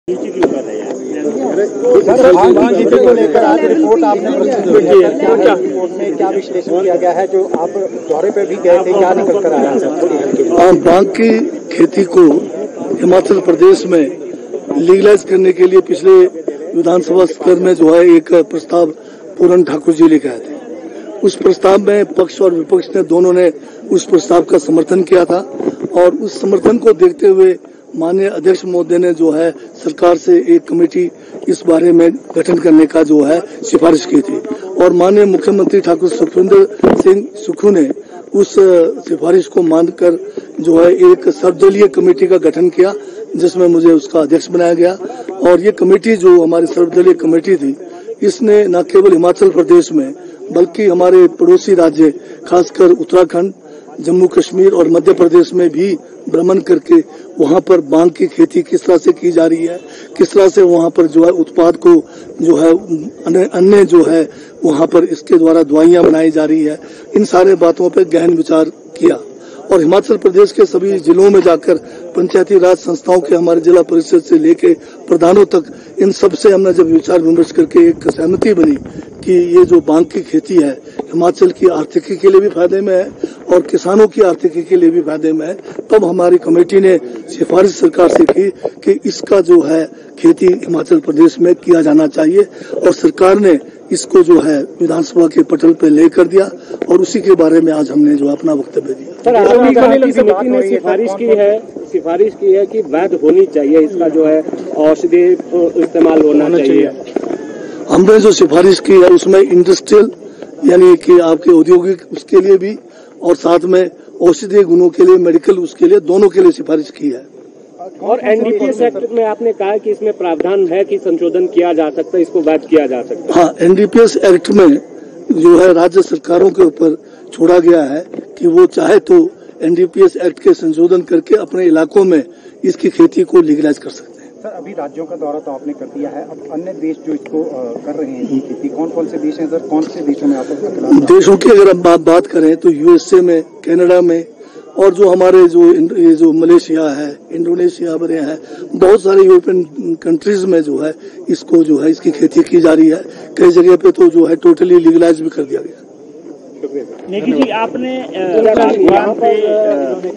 को लेकर आज रिपोर्ट आपने प्रस्तुत की है, रिपोर्ट में क्या विश्लेषण किया गया है जो आप दौरे पे भी गए थे, क्या निकल कर आया है? भांग की खेती को हिमाचल प्रदेश में लीगलाइज करने के लिए पिछले विधानसभा स्तर में जो है एक प्रस्ताव पूरन ठाकुर जी लेकर आए थे। उस प्रस्ताव में पक्ष और विपक्ष ने दोनों ने उस प्रस्ताव का समर्थन किया था और उस समर्थन को देखते हुए माननीय अध्यक्ष महोदय ने जो है सरकार से एक कमेटी इस बारे में गठन करने का जो है सिफारिश की थी और माननीय मुख्यमंत्री ठाकुर सुखविंदर सिंह सुक्खू ने उस सिफारिश को मानकर जो है एक सर्वदलीय कमेटी का गठन किया जिसमें मुझे उसका अध्यक्ष बनाया गया। और ये कमेटी जो हमारी सर्वदलीय कमेटी थी इसने न केवल हिमाचल प्रदेश में बल्कि हमारे पड़ोसी राज्य खासकर उत्तराखंड, जम्मू कश्मीर और मध्य प्रदेश में भी भ्रमण करके वहां पर भांग की खेती किस तरह से की जा रही है, किस तरह से वहां पर जो है उत्पाद को जो है अन्य जो है वहां पर इसके द्वारा दवाइयां बनाई जा रही है, इन सारे बातों पर गहन विचार किया। और हिमाचल प्रदेश के सभी जिलों में जाकर पंचायती राज संस्थाओं के हमारे जिला परिषद से लेके प्रधानों तक इन सब से हमने जब विचार विमर्श करके एक सहमति बनी कि ये जो भांग की खेती है हिमाचल की आर्थिकी के लिए भी फायदे में है और किसानों की आर्थिकी के लिए भी फायदे में है, तब हमारी कमेटी ने सिफारिश सरकार से की कि इसका जो है खेती हिमाचल प्रदेश में किया जाना चाहिए और सरकार ने इसको जो है विधानसभा के पटल पे लेकर दिया और उसी के बारे में आज हमने जो अपना वक्तव्य दिया। समिति ने सिफारिश की है कि वैध होनी चाहिए, इसका जो है औषधि इस्तेमाल होना चाहिए। हमने जो सिफारिश की है उसमें इंडस्ट्रियल यानी कि आपके औद्योगिक उसके लिए भी और साथ में औषधीय गुणों के लिए, मेडिकल उसके लिए, दोनों के लिए सिफारिश की है। और एनडीपीएस एक्ट में आपने कहा कि इसमें प्रावधान है कि संशोधन किया जा सकता है, इसको वैध किया जा सकता है। हाँ, एनडीपीएस एक्ट में जो है राज्य सरकारों के ऊपर छोड़ा गया है कि वो चाहे तो एनडीपीएस एक्ट के संशोधन करके अपने इलाकों में इसकी खेती को लीगलाइज कर सकते हैं। सर, अभी राज्यों का दौरा तो आपने कर दिया है, अब अन्य देश जो इसको कर रहे हैं खेती, कौन कौन से देश हैं सर? कौन से देशों में आप देशों की अगर हम बात करें तो यूएसए में, कनाडा में और जो हमारे जो मलेशिया है, इंडोनेशिया बने हैं, बहुत सारे यूरोपियन कंट्रीज में जो है इसको जो है इसकी खेती की जा रही है। कई जगह पे तो जो है टोटली लीगलाइज भी कर दिया गया। नेगी जी, आपने